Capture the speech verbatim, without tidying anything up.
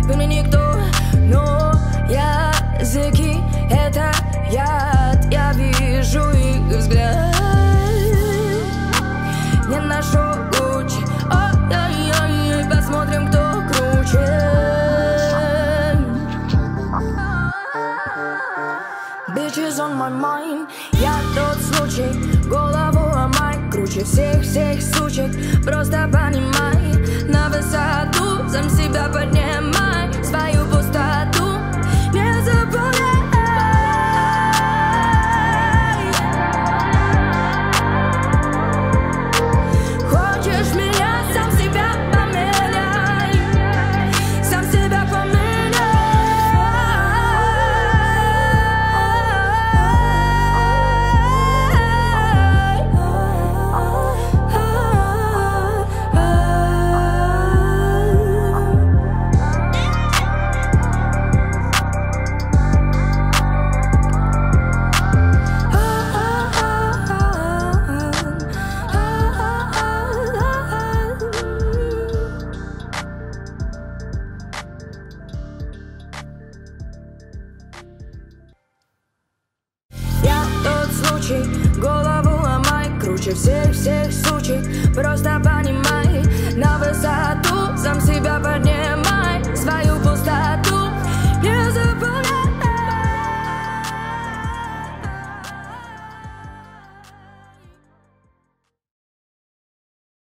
ты мне никто, но языки — это яд. Я вижу их взгляд, не ношу Гуччи. Ой-ой-ой, посмотрим, кто круче. Bitches on my mind. Я тот случай, голову ломай. Круче всех-всех сучек, просто понимай. На высоту сам себя поднимай. Свою пустоту не забывай. Хочешь меня, сам себя поменяй. Сам себя поменяй. Голову ломай, круче всех-всех сучек, просто